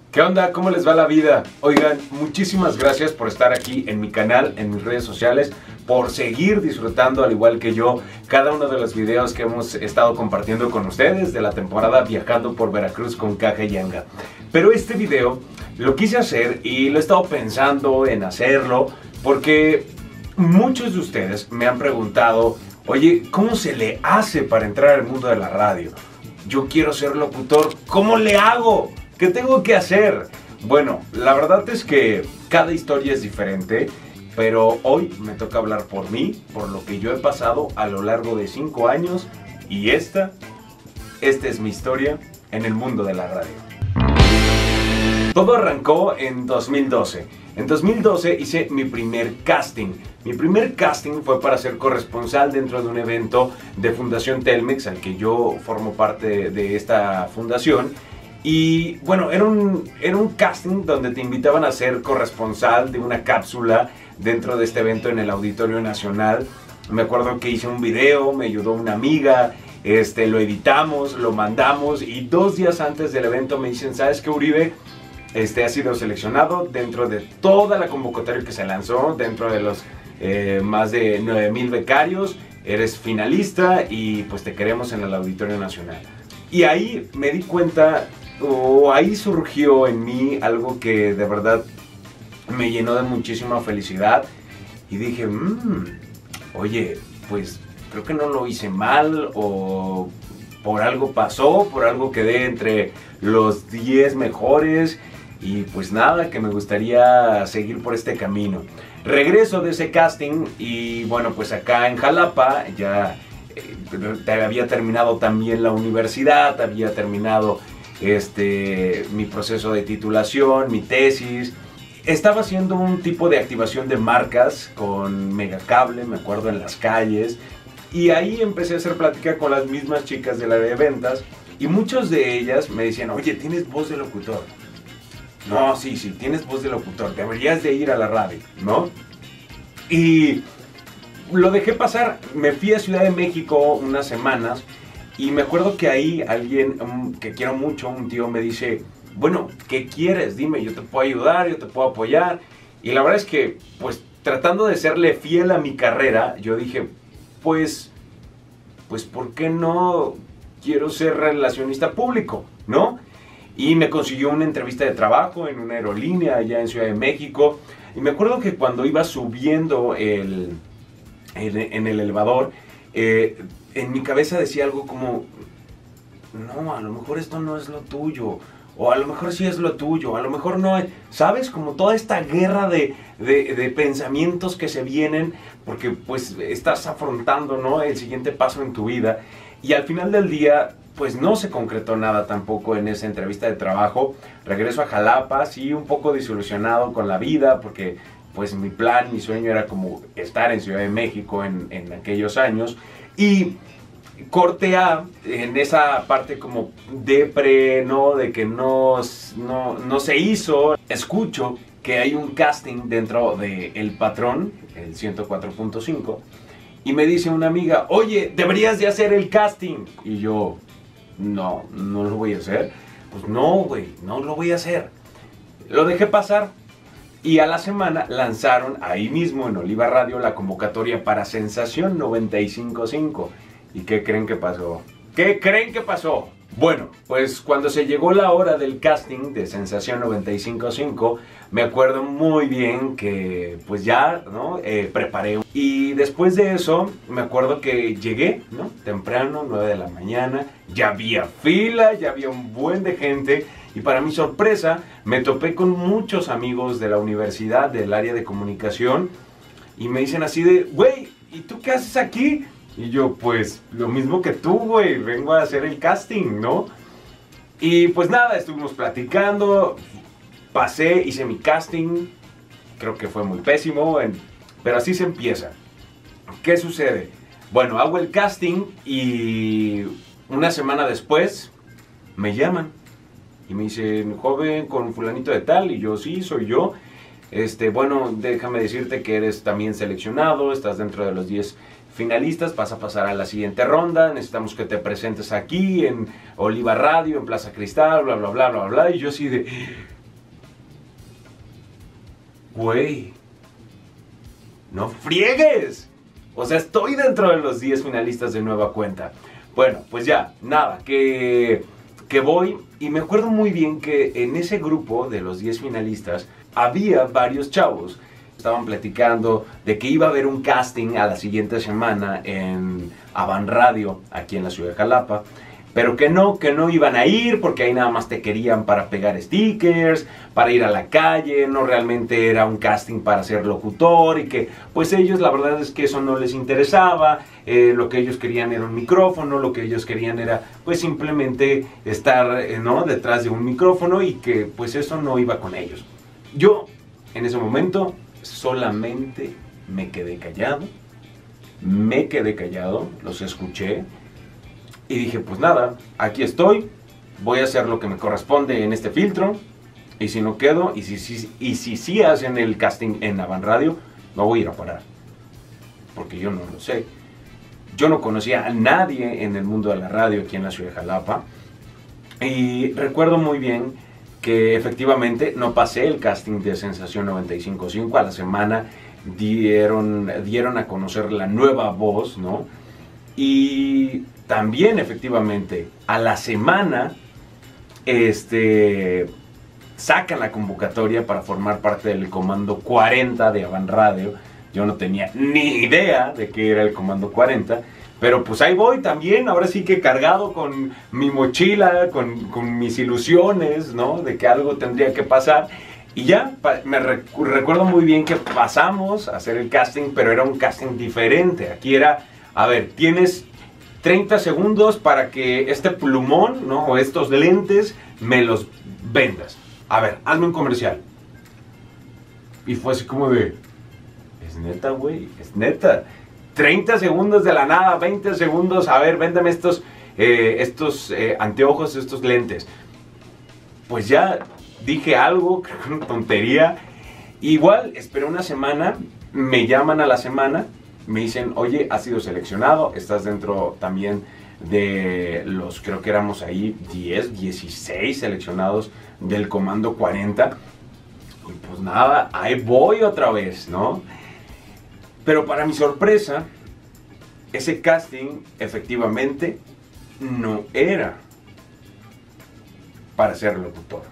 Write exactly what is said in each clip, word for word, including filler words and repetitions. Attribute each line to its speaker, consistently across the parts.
Speaker 1: ¿Qué onda? ¿Cómo les va la vida? Oigan, muchísimas gracias por estar aquí en mi canal, en mis redes sociales, por seguir disfrutando, al igual que yo, cada uno de los videos que hemos estado compartiendo con ustedes de la temporada Viajando por Veracruz con Caja y Anga. Pero este video lo quise hacer y lo he estado pensando en hacerlo porque muchos de ustedes me han preguntado, oye, ¿cómo se le hace para entrar al mundo de la radio? Yo quiero ser locutor, ¿cómo le hago? ¿Qué tengo que hacer? Bueno, la verdad es que cada historia es diferente, pero hoy me toca hablar por mí, por lo que yo he pasado a lo largo de cinco años y esta, esta es mi historia en el mundo de la radio. Todo arrancó en dos mil doce. En dos mil doce hice mi primer casting. Mi primer casting fue para ser corresponsal dentro de un evento de Fundación Telmex, al que yo formo parte de esta fundación. Y bueno, era un, era un casting donde te invitaban a ser corresponsal de una cápsula dentro de este evento en el Auditorio Nacional. Me acuerdo que hice un video, me ayudó una amiga, este, lo editamos, lo mandamos y dos días antes del evento me dicen, ¿sabes qué, Uribe? Este ha sido seleccionado dentro de toda la convocatoria que se lanzó, dentro de los eh, más de nueve mil becarios, eres finalista y pues te queremos en el Auditorio Nacional. Y ahí me di cuenta, o ahí surgió en mí algo que de verdad me llenó de muchísima felicidad y dije, mmm, oye, pues creo que no lo hice mal o por algo pasó, por algo quedé entre los diez mejores y pues nada, que me gustaría seguir por este camino. Regreso de ese casting y bueno, pues acá en Jalapa ya eh, había terminado también la universidad, había terminado este, mi proceso de titulación, mi tesis. Estaba haciendo un tipo de activación de marcas con Megacable, me acuerdo, en las calles. Y ahí empecé a hacer plática con las mismas chicas del área de ventas. Y muchos de ellas me decían, oye, ¿tienes voz de locutor? No, sí, sí, tienes voz de locutor, deberías de ir a la radio, ¿no? Y lo dejé pasar, me fui a Ciudad de México unas semanas y me acuerdo que ahí alguien um, que quiero mucho, un tío me dice, bueno, ¿qué quieres? Dime, yo te puedo ayudar, yo te puedo apoyar. Y la verdad es que, pues, tratando de serle fiel a mi carrera, yo dije, pues, pues, ¿por qué no quiero ser relacionista público, no? Y me consiguió una entrevista de trabajo en una aerolínea allá en Ciudad de México. Y me acuerdo que cuando iba subiendo el, el, en el elevador, eh, en mi cabeza decía algo como, no, a lo mejor esto no es lo tuyo, o a lo mejor sí es lo tuyo, a lo mejor no es, ¿sabes? Como toda esta guerra de, de, de pensamientos que se vienen, porque pues estás afrontando, ¿no?, el siguiente paso en tu vida. Y al final del día, pues no se concretó nada tampoco en esa entrevista de trabajo. Regreso a Jalapa, sí, un poco desilusionado con la vida, porque pues mi plan, mi sueño era como estar en Ciudad de México en, en aquellos años. Y corte A, en esa parte como depre, ¿no?, de que no, no, no se hizo, escucho que hay un casting dentro de El Patrón, el ciento cuatro punto cinco, y me dice una amiga, oye, deberías de hacer el casting. Y yo, no, no lo voy a hacer. Pues no, güey, no lo voy a hacer. Lo dejé pasar. Y a la semana lanzaron ahí mismo en Oliva Radio la convocatoria para Sensación noventa y cinco punto cinco. ¿Y qué creen que pasó? ¿Qué creen que pasó? Bueno, pues cuando se llegó la hora del casting de Sensación noventa y cinco punto cinco, me acuerdo muy bien que pues ya, ¿no?, eh, preparé. Y después de eso, me acuerdo que llegué, ¿no?, temprano, nueve de la mañana, ya había fila, ya había un buen de gente. Y para mi sorpresa, me topé con muchos amigos de la universidad, del área de comunicación, y me dicen así de, güey, ¿y tú qué haces aquí? Y yo, pues, lo mismo que tú, güey, vengo a hacer el casting, ¿no? Y pues nada, estuvimos platicando, pasé, hice mi casting, creo que fue muy pésimo, en, pero así se empieza. ¿Qué sucede? Bueno, hago el casting y una semana después me llaman. Y me dicen, joven, con fulanito de tal, y yo, sí, soy yo. Este, bueno, déjame decirte que eres también seleccionado, estás dentro de los diez finalistas, vas a pasar a la siguiente ronda, necesitamos que te presentes aquí en Oliva Radio, en Plaza Cristal, bla, bla, bla, bla, bla. Y yo así de, güey, no friegues. O sea, estoy dentro de los diez finalistas de nueva cuenta. Bueno, pues ya, nada, que, que voy. Y me acuerdo muy bien que en ese grupo de los diez finalistas había varios chavos. Estaban platicando de que iba a haber un casting a la siguiente semana en Avan Radio, aquí en la ciudad de Jalapa. Pero que no, que no iban a ir porque ahí nada más te querían para pegar stickers, para ir a la calle, no realmente era un casting para ser locutor y que pues ellos la verdad es que eso no les interesaba, eh, lo que ellos querían era un micrófono, lo que ellos querían era pues simplemente estar eh, ¿no? detrás de un micrófono y que pues eso no iba con ellos. Yo en ese momento solamente me quedé callado, me quedé callado, los escuché. Y dije, pues nada, aquí estoy, voy a hacer lo que me corresponde en este filtro. Y si no quedo, y si sí y si, si hacen el casting en Avan Radio, no voy a ir a parar. Porque yo no lo sé. Yo no conocía a nadie en el mundo de la radio aquí en la ciudad de Jalapa. Y recuerdo muy bien que efectivamente no pasé el casting de Sensación noventa y cinco punto cinco. A la semana dieron, dieron a conocer la nueva voz, ¿no? Y también efectivamente a la semana este, sacan la convocatoria para formar parte del Comando cuarenta de Avan Radio. Yo no tenía ni idea de qué era el Comando cuarenta, pero pues ahí voy también, ahora sí que cargado con mi mochila, con, con mis ilusiones, ¿no? De que algo tendría que pasar. Y ya, me rec recuerdo muy bien que pasamos a hacer el casting, pero era un casting diferente. Aquí era, a ver, tienes treinta segundos para que este plumón, ¿no? O estos lentes me los vendas. A ver, hazme un comercial. Y fue así como de, es neta, güey, es neta. treinta segundos de la nada, veinte segundos, a ver, véndame estos, eh, estos eh, anteojos, estos lentes. Pues ya dije algo, creo que una tontería. Igual, esperé una semana, me llaman a la semana. Me dicen, oye, has sido seleccionado, estás dentro también de los, creo que éramos ahí diez, dieciséis seleccionados del Comando cuarenta. Y pues nada, ahí voy otra vez, ¿no? Pero para mi sorpresa, ese casting efectivamente no era para ser locutor.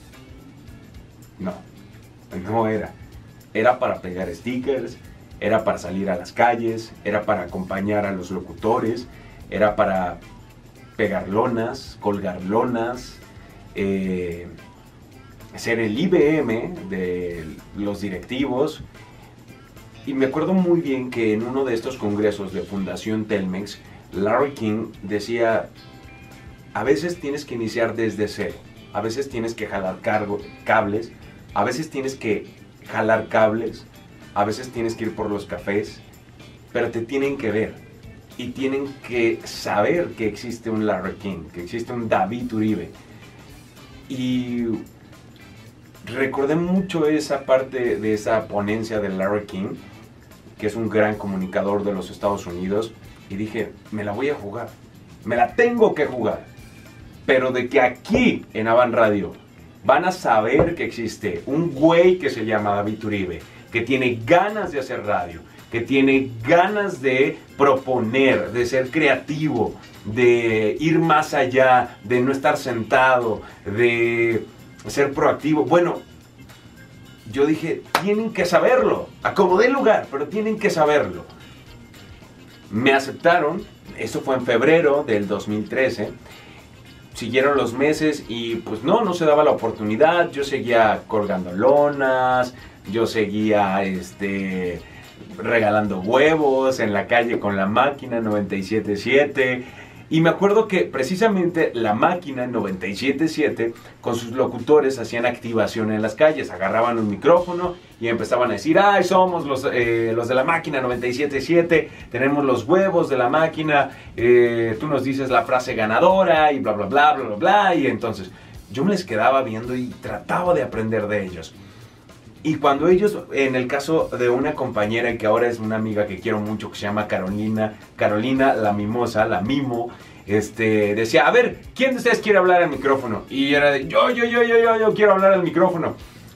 Speaker 1: No, no era. Era para pegar stickers, era para salir a las calles, era para acompañar a los locutores, era para pegar lonas, colgar lonas, eh, ser el I B M de los directivos. Y me acuerdo muy bien que en uno de estos congresos de Fundación Telmex, Larry King decía, a veces tienes que iniciar desde cero, a veces tienes que jalar cargo, cables, a veces tienes que jalar cables, a veces tienes que ir por los cafés, pero te tienen que ver y tienen que saber que existe un Larry King, que existe un David Uribe. Y recordé mucho esa parte de esa ponencia de Larry King, que es un gran comunicador de los Estados Unidos, y dije, me la voy a jugar, me la tengo que jugar, pero de que aquí en Avan Radio van a saber que existe un güey que se llama David Uribe, que tiene ganas de hacer radio, que tiene ganas de proponer, de ser creativo, de ir más allá, de no estar sentado, de ser proactivo. Bueno, yo dije, tienen que saberlo, acomodé el lugar, pero tienen que saberlo. Me aceptaron, eso fue en febrero del dos mil trece, siguieron los meses y pues no, no se daba la oportunidad. Yo seguía colgando lonas, yo seguía este, regalando huevos en la calle con la máquina noventa y siete punto siete. Y me acuerdo que precisamente la máquina noventa y siete punto siete con sus locutores hacían activación en las calles, agarraban un micrófono y empezaban a decir, ay, somos los, eh, los de la máquina noventa y siete punto siete, tenemos los huevos de la máquina, eh, tú nos dices la frase ganadora y bla, bla, bla, bla, bla, bla. Y entonces yo me les quedaba viendo y trataba de aprender de ellos. Y cuando ellos, en el caso de una compañera que ahora es una amiga que quiero mucho, que se llama Carolina, Carolina la Mimosa, la Mimo, este, decía, a ver, ¿quién de ustedes quiere hablar al micrófono? Y era de, yo, yo, yo, yo, yo, yo quiero hablar al micrófono.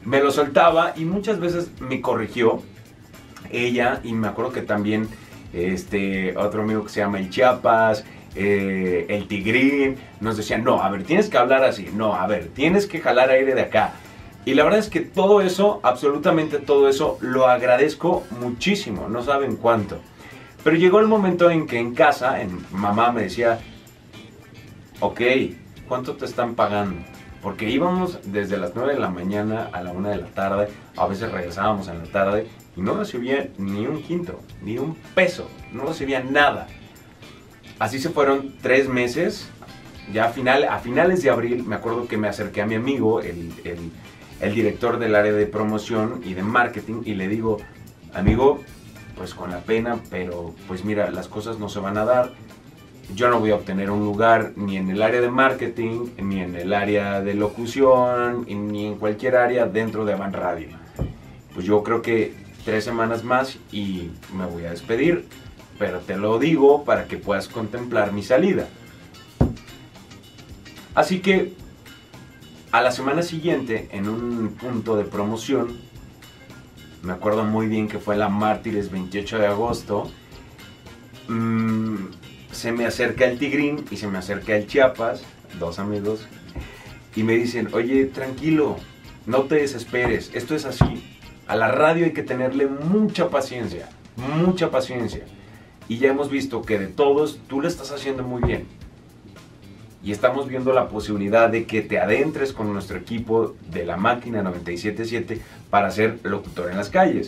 Speaker 1: me lo soltaba y muchas veces me corrigió ella, y me acuerdo que también este otro amigo que se llama el Chiapas, eh, el Tigrín, nos decían, no, a ver, tienes que hablar así, no, a ver, tienes que jalar aire de acá. Y la verdad es que todo eso, absolutamente todo eso, lo agradezco muchísimo, no saben cuánto. Pero llegó el momento en que en casa, en, mamá me decía, ok, ¿cuánto te están pagando? Porque íbamos desde las nueve de la mañana a la una de la tarde, a veces regresábamos en la tarde y no recibía ni un quinto, ni un peso, no recibía nada. Así se fueron tres meses, ya a, final, a finales de abril me acuerdo que me acerqué a mi amigo, el, el, el director del área de promoción y de marketing, y le digo, amigo, pues con la pena, pero pues mira, las cosas no se van a dar. Yo no voy a obtener un lugar ni en el área de marketing, ni en el área de locución, ni en cualquier área dentro de Avant Radio. Pues yo creo que tres semanas más y me voy a despedir, pero te lo digo para que puedas contemplar mi salida. Así que a la semana siguiente, en un punto de promoción, me acuerdo muy bien que fue la Mártires veintiocho de agosto, mmm, se me acerca el Tigrín y se me acerca el Chiapas, dos amigos, y me dicen, oye, tranquilo, no te desesperes, esto es así. A la radio hay que tenerle mucha paciencia, mucha paciencia. Y ya hemos visto que de todos, tú lo estás haciendo muy bien. Y estamos viendo la posibilidad de que te adentres con nuestro equipo de la máquina noventa y siete punto siete para ser locutor en las calles.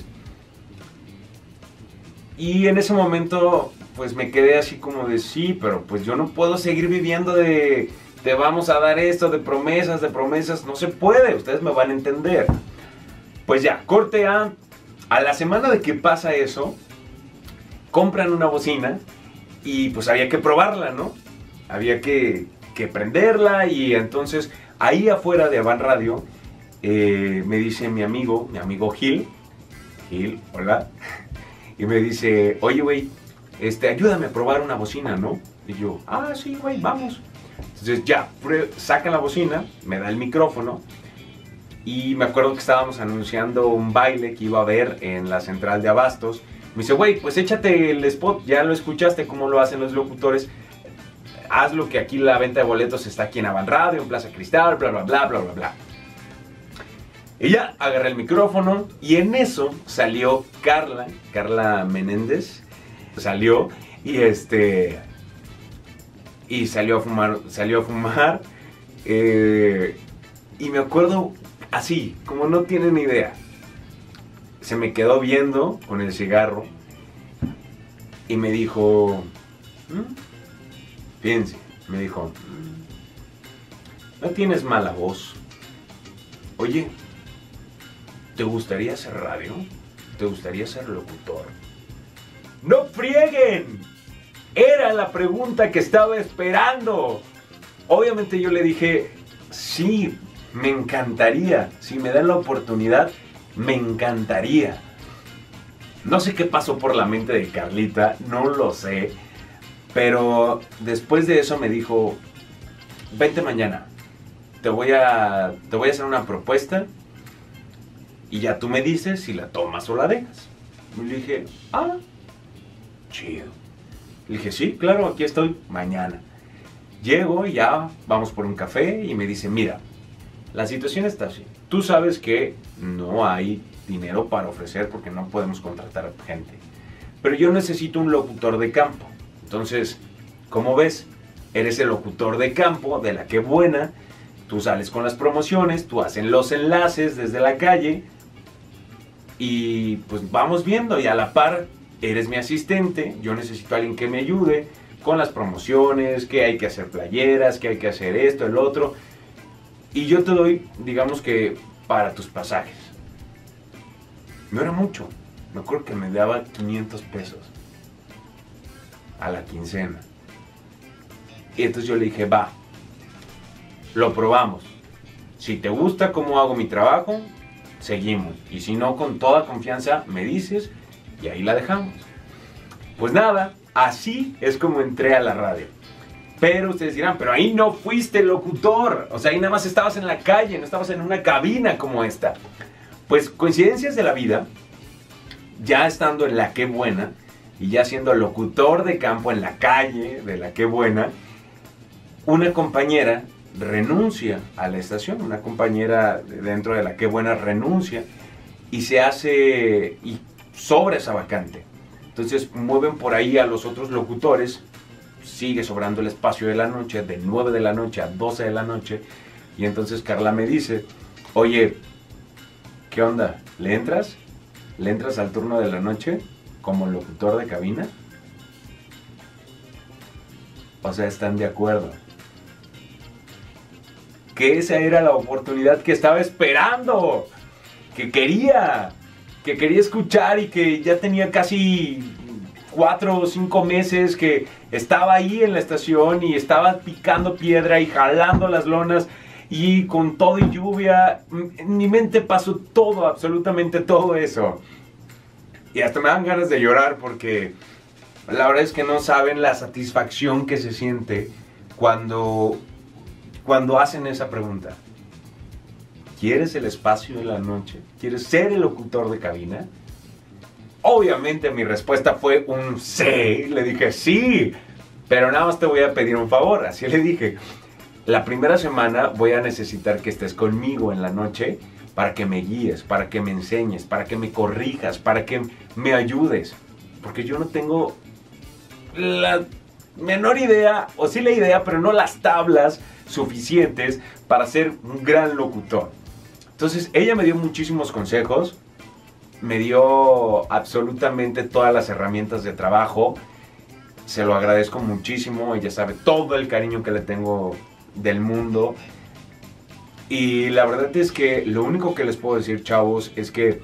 Speaker 1: Y en ese momento, pues me quedé así como de sí, pero pues yo no puedo seguir viviendo de te vamos a dar esto, de promesas, de promesas, no se puede, ustedes me van a entender. Pues ya, corte a, a la semana de que pasa eso, compran una bocina y pues había que probarla, ¿no? Había que, que prenderla, y entonces ahí afuera de Avant Radio eh, me dice mi amigo, mi amigo Gil, Gil, hola, y me dice, oye, güey, este, ayúdame a probar una bocina, ¿no? Y yo, ah, sí, güey, vamos. Entonces ya, saca la bocina, me da el micrófono, y me acuerdo que estábamos anunciando un baile que iba a haber en la central de Abastos. Me dice, güey, pues échate el spot, ya lo escuchaste cómo lo hacen los locutores, hazlo, que aquí la venta de boletos está aquí en Avant Radio, en Plaza Cristal, bla, bla, bla, bla, bla, bla. Y ya agarré el micrófono y en eso salió Carla, Carla Menéndez, salió y este y salió a fumar, salió a fumar eh, y me acuerdo así, como no tienen idea, se me quedó viendo con el cigarro y me dijo, ¿Mm? fíjense, me dijo, no tienes mala voz, oye, ¿te gustaría hacer radio? ¿Te gustaría ser locutor? ¡No frieguen! Era la pregunta que estaba esperando. Obviamente yo le dije, sí, me encantaría. Si me dan la oportunidad, me encantaría. No sé qué pasó por la mente de Carlita, no lo sé. Pero después de eso me dijo, vente mañana. Te voy a, te voy a hacer una propuesta. Y ya tú me dices si la tomas o la dejas. Y le dije, ah, chido. Le dije, sí, claro, aquí estoy, mañana. Llego y ya vamos por un café y me dice, mira, la situación está así. Tú sabes que no hay dinero para ofrecer porque no podemos contratar gente. Pero yo necesito un locutor de campo. Entonces, ¿cómo ves? Eres el locutor de campo de la que buena. Tú sales con las promociones, tú haces los enlaces desde la calle. Y pues vamos viendo, y a la par eres mi asistente, yo necesito a alguien que me ayude con las promociones, que hay que hacer playeras, que hay que hacer esto, el otro, y yo te doy, digamos que para tus pasajes. No era mucho, me acuerdo que me daba quinientos pesos a la quincena. Y entonces yo le dije, va, lo probamos, si te gusta cómo hago mi trabajo, seguimos, y si no, con toda confianza me dices y ahí la dejamos. Pues nada, así es como entré a la radio. Pero ustedes dirán, pero ahí no fuiste locutor. O sea, ahí nada más estabas en la calle, no estabas en una cabina como esta. Pues coincidencias de la vida, ya estando en La Qué Buena y ya siendo locutor de campo en la calle de La Qué Buena, una compañera renuncia a la estación, una compañera dentro de La Qué Buena renuncia y se hace, y sobra esa vacante. Entonces mueven por ahí a los otros locutores, sigue sobrando el espacio de la noche, de nueve de la noche a doce de la noche, y entonces Carla me dice, oye, ¿qué onda? ¿Le entras? ¿Le entras al turno de la noche como locutor de cabina? O sea, ¿están de acuerdo? Que esa era la oportunidad que estaba esperando, que quería, que quería escuchar y que ya tenía casi cuatro o cinco meses que estaba ahí en la estación y estaba picando piedra y jalando las lonas y con todo y lluvia, en mi mente pasó todo, absolutamente todo eso. Y hasta me dan ganas de llorar porque la verdad es que no saben la satisfacción que se siente cuando... Cuando hacen esa pregunta, ¿quieres el espacio de la noche? ¿Quieres ser el locutor de cabina? Obviamente mi respuesta fue un sí. Le dije sí, pero nada más te voy a pedir un favor. Así le dije, la primera semana voy a necesitar que estés conmigo en la noche para que me guíes, para que me enseñes, para que me corrijas, para que me ayudes. Porque yo no tengo la menor idea, o sí la idea, pero no las tablas suficientes para ser un gran locutor. Entonces ella me dio muchísimos consejos, me dio absolutamente todas las herramientas de trabajo, se lo agradezco muchísimo, ella sabe todo el cariño que le tengo del mundo, y la verdad es que lo único que les puedo decir, chavos, es que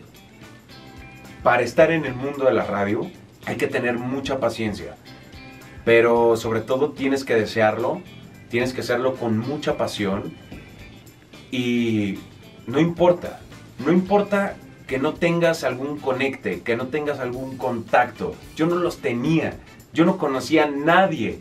Speaker 1: para estar en el mundo de la radio hay que tener mucha paciencia, pero sobre todo tienes que desearlo. Tienes que hacerlo con mucha pasión y no importa, no importa que no tengas algún conecte, que no tengas algún contacto. Yo no los tenía, yo no conocía a nadie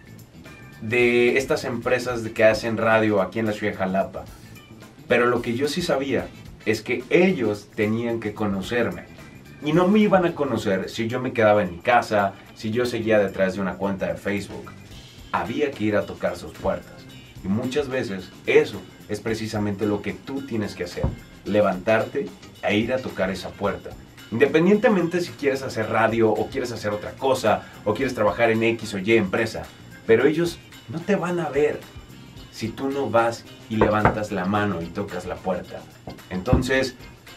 Speaker 1: de estas empresas que hacen radio aquí en la ciudad de Jalapa. Pero lo que yo sí sabía es que ellos tenían que conocerme. Y no me iban a conocer si yo me quedaba en mi casa, si yo seguía detrás de una cuenta de Facebook. Había que ir a tocar sus puertas. Y muchas veces eso es precisamente lo que tú tienes que hacer. Levantarte e ir a tocar esa puerta. Independientemente si quieres hacer radio o quieres hacer otra cosa o quieres trabajar en X o Y empresa. Pero ellos no te van a ver si tú no vas y levantas la mano y tocas la puerta. Entonces,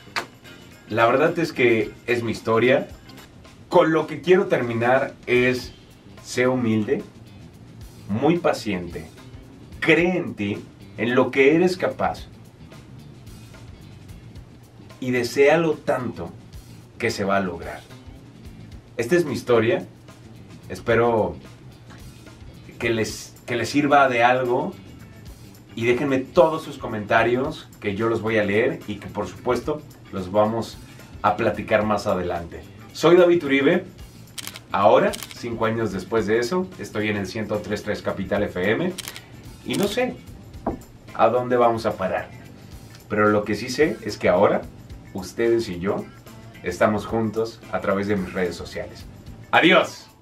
Speaker 1: la verdad es que es mi historia. Con lo que quiero terminar es: sé humilde, muy paciente, cree en ti, en lo que eres capaz y deséalo tanto que se va a lograr. Esta es mi historia, espero que les, que les sirva de algo y déjenme todos sus comentarios que yo los voy a leer y que por supuesto los vamos a platicar más adelante. Soy David Uribe. Ahora, cinco años después de eso, estoy en el ciento tres punto tres Capital F M y no sé a dónde vamos a parar. Pero lo que sí sé es que ahora, ustedes y yo, estamos juntos a través de mis redes sociales. ¡Adiós!